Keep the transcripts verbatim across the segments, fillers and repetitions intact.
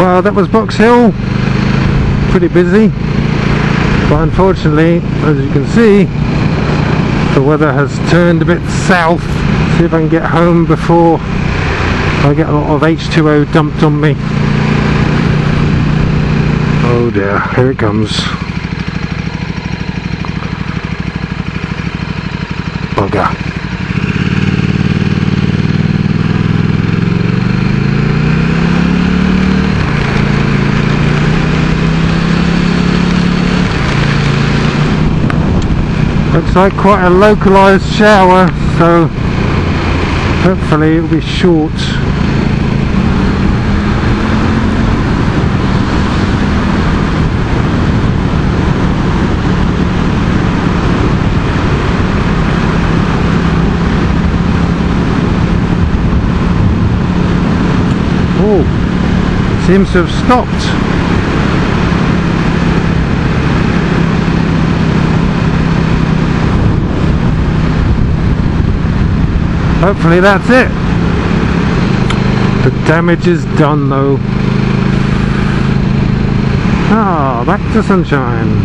Well, that was Boxhill. Pretty busy, but unfortunately, as you can see, the weather has turned a bit south. See if I can get home before I get a lot of H two O dumped on me. Oh dear, here it comes. Bugger. Looks like quite a localised shower, so hopefully it'll be short. Oh, seems to have stopped. Hopefully that's it. The damage is done though. Ah, back to sunshine.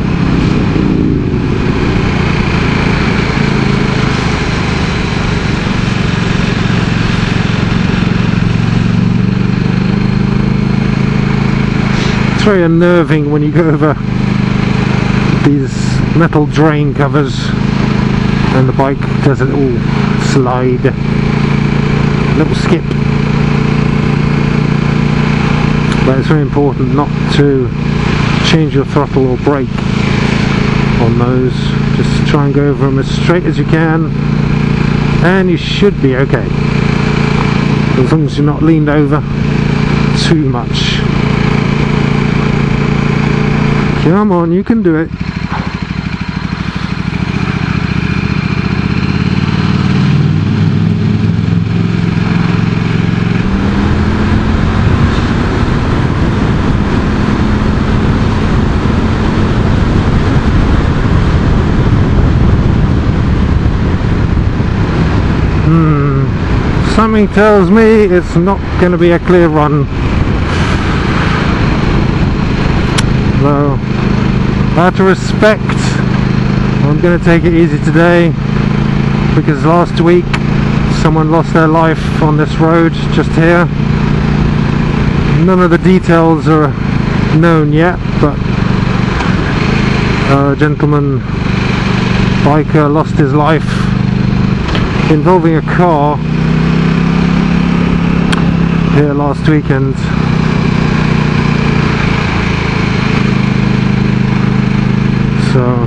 It's very unnerving when you go over these metal drain covers and the bike does a little slide, a little skip. But it's very important not to change your throttle or brake on those. Just try and go over them as straight as you can and you should be okay, as long as you're not leaned over too much. Come on, you can do it. Hmm, something tells me it's not going to be a clear run. Though, out of respect, I'm going to take it easy today, because last week someone lost their life on this road just here. None of the details are known yet, but a gentleman biker lost his life involving a car here last weekend. So,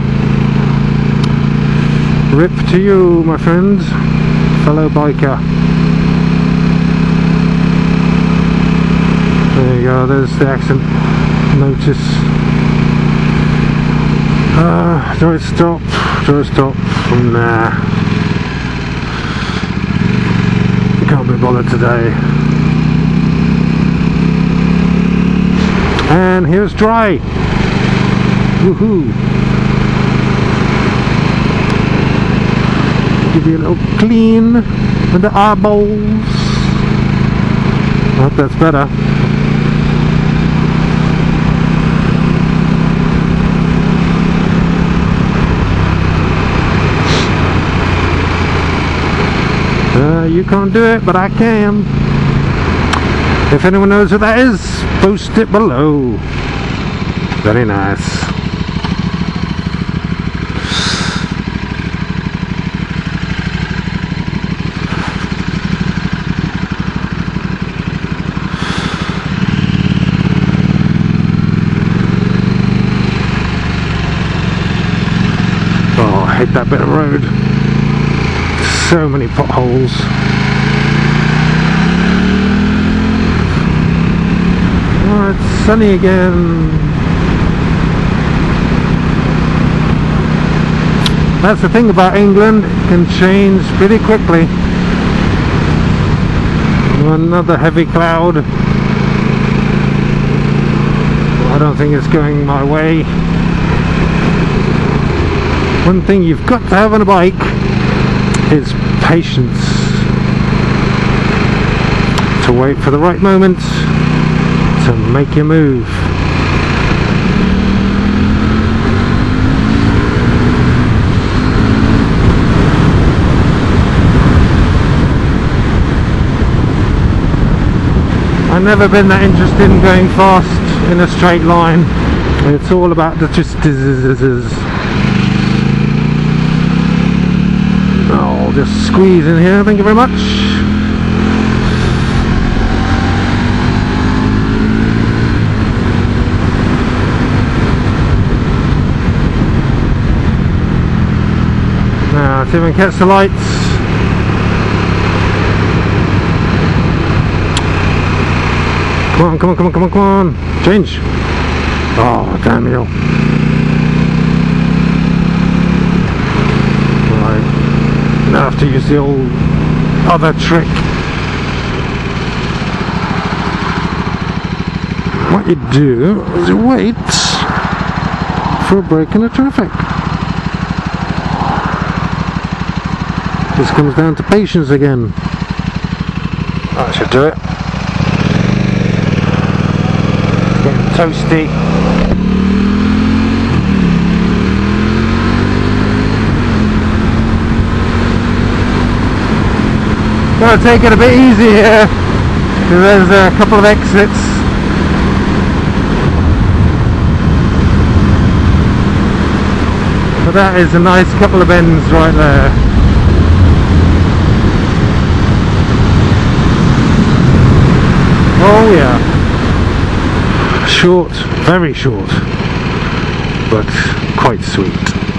rip to you, my friend, fellow biker. There you go, there's the accident notice. Uh, do I stop? Do I stop? Nah. Can't be bothered today. And here's dry. Woohoo! Give you a little clean with the eyeballs. I hope that's better. Uh, you can't do it, but I can. If anyone knows what that is, post it below. Very nice. Oh, I hate that bit of road. So many potholes. Oh, it's sunny again. That's the thing about England, it can change pretty quickly. Another heavy cloud. I don't think it's going my way. One thing you've got to have on a bike is patience. To wait for the right moment to So make your move. I've never been that interested in going fast in a straight line. It's all about the just oh, just squeeze in here, thank you very much. Now, see if we can catch the lights. Come on, come on, come on, come on, come on. Change. Oh, damn you. Right. Now I have to use the old other trick. What you do is you wait for a break in the traffic. This comes down to patience again. That should do it. Getting toasty. Gotta take it a bit easy here, because there's a couple of exits. But that is a nice couple of bends right there. Oh yeah. Short, very short, but quite sweet.